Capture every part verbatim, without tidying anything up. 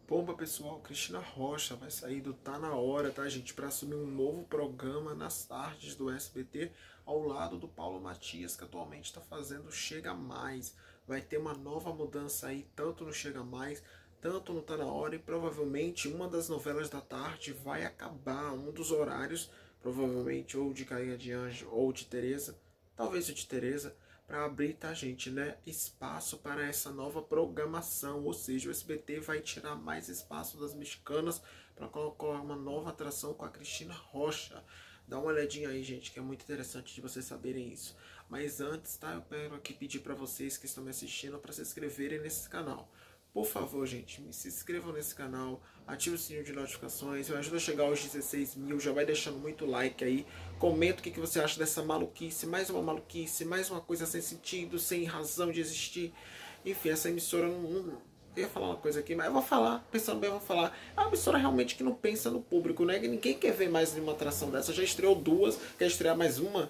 Bomba, pessoal, Cristina Rocha vai sair do Tá Na Hora, tá, gente? Para assumir um novo programa nas tardes do S B T, ao lado do Paulo Matias, que atualmente está fazendo Chega Mais. Vai ter uma nova mudança aí, tanto no Chega Mais, tanto no Tá Na Hora, e provavelmente uma das novelas da tarde vai acabar, um dos horários, provavelmente ou de Carinha de Anjo ou de Tereza, talvez o de Tereza, para abrir, tá, gente, né, espaço para essa nova programação, ou seja, o S B T vai tirar mais espaço das mexicanas para colocar uma nova atração com a Cristina Rocha. Dá uma olhadinha aí, gente, que é muito interessante de vocês saberem isso. Mas antes, tá, eu quero aqui pedir para vocês que estão me assistindo para se inscreverem nesse canal. Por favor, gente, se inscrevam nesse canal, ative o sininho de notificações, me ajuda a chegar aos dezesseis mil, já vai deixando muito like aí, comenta o que você acha dessa maluquice, mais uma maluquice, mais uma coisa sem sentido, sem razão de existir. Enfim, essa emissora não... não eu ia falar uma coisa aqui, mas eu vou falar, pensando bem, eu vou falar. É uma emissora realmente que não pensa no público, né? Ninguém quer ver mais nenhuma atração dessa, já estreou duas, quer estrear mais uma?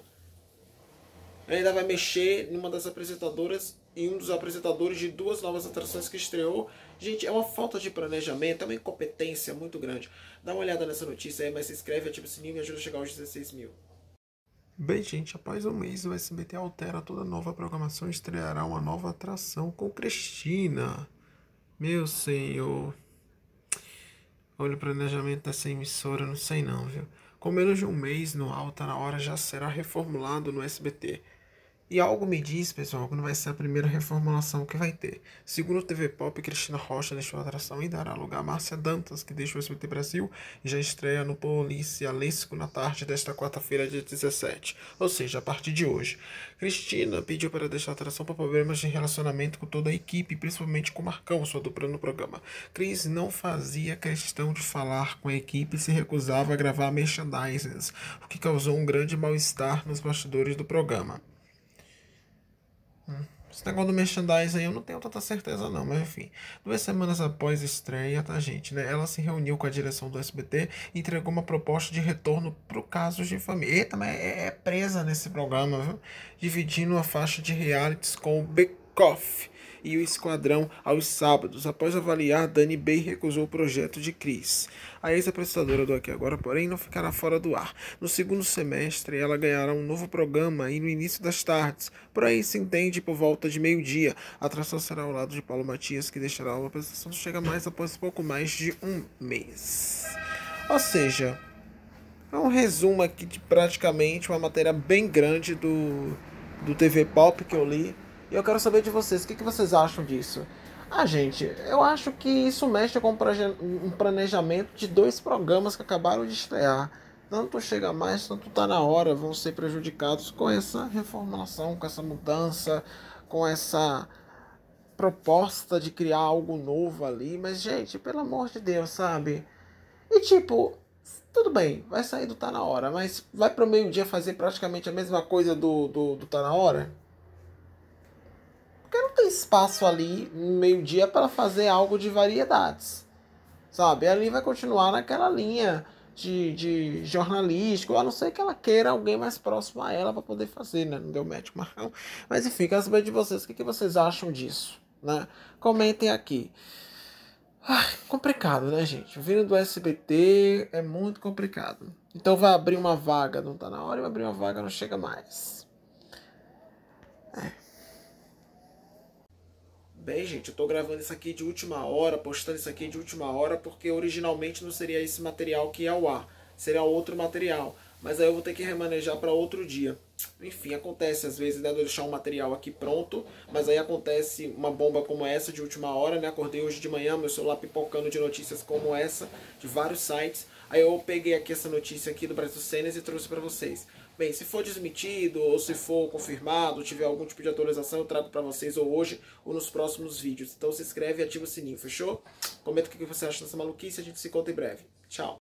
Ainda vai mexer numa das apresentadoras e um dos apresentadores de duas novas atrações que estreou. Gente, é uma falta de planejamento, é uma incompetência muito grande. Dá uma olhada nessa notícia aí, mas se inscreve, ativa o sininho e me ajuda a chegar aos dezesseis mil. Bem, gente, após um mês o S B T altera toda a nova programação e estreará uma nova atração com Cristina. Meu senhor. Olha o planejamento dessa emissora, não sei não, viu? Com menos de um mês no ar, Tá Na Hora já será reformulado no S B T. E algo me diz, pessoal, que não vai ser a primeira reformulação que vai ter. Segundo o T V Pop, Cristina Rocha deixou a atração e dará lugar a Márcia Dantas, que deixou o S B T Brasil e já estreia no Policialesco na tarde desta quarta-feira, dia dezessete. Ou seja, a partir de hoje. Cristina pediu para deixar a atração por problemas de relacionamento com toda a equipe, principalmente com Marcão, sua dupla no programa. Cris não fazia questão de falar com a equipe e se recusava a gravar merchandises, o que causou um grande mal-estar nos bastidores do programa. Esse negócio do merchandising aí eu não tenho tanta certeza não, mas enfim. Duas semanas após a estreia, tá, gente, né? Ela se reuniu com a direção do S B T e entregou uma proposta de retorno pro Casos de Família. Eita, mas é, é presa nesse programa, viu? Dividindo a faixa de realities com o Bake Off e o Esquadrão aos sábados. Após avaliar, Dani Bey recusou o projeto de Cris. A ex-apresentadora do Aqui Agora, porém, não ficará fora do ar. No segundo semestre, ela ganhará um novo programa e no início das tardes. Por aí se entende por volta de meio-dia. A atração será ao lado de Paulo Matias, que deixará a apresentação Chega Mais após pouco mais de um mês. Ou seja, é um resumo aqui de praticamente uma matéria bem grande do, do T V Pop que eu li. E eu quero saber de vocês, o que, que vocês acham disso? Ah, gente, eu acho que isso mexe com um planejamento de dois programas que acabaram de estrear. Tanto Chega Mais, tanto Tá Na Hora vão ser prejudicados com essa reformulação, com essa mudança, com essa proposta de criar algo novo ali. Mas, gente, pelo amor de Deus, sabe? E tipo, tudo bem, vai sair do Tá Na Hora, mas vai pro meio-dia fazer praticamente a mesma coisa do, do, do Tá Na Hora? Porque não tem espaço ali no meio-dia para fazer algo de variedades, sabe? Ali vai continuar naquela linha de, de jornalístico, a não ser que ela queira alguém mais próximo a ela para poder fazer, né? Não deu match, Marcão. Mas enfim, quero saber de vocês, o que, que vocês acham disso, né? Comentem aqui. Ai, complicado, né, gente? Vindo do S B T é muito complicado. Então vai abrir uma vaga, não tá na hora, e vai abrir uma vaga, não Chega Mais. É. Bem, gente, eu tô gravando isso aqui de última hora, postando isso aqui de última hora, porque originalmente não seria esse material que ia ao ar, seria outro material. Mas aí eu vou ter que remanejar para outro dia. Enfim, acontece às vezes, né, de eu deixar um material aqui pronto, mas aí acontece uma bomba como essa de última hora, né? Acordei hoje de manhã, meu celular pipocando de notícias como essa, de vários sites. Aí eu peguei aqui essa notícia aqui do Brasil Cenas e trouxe para vocês. Bem, se for desmentido ou se for confirmado, tiver algum tipo de atualização, eu trago para vocês ou hoje ou nos próximos vídeos. Então se inscreve e ativa o sininho, fechou? Comenta o que você acha dessa maluquice e a gente se conta em breve. Tchau!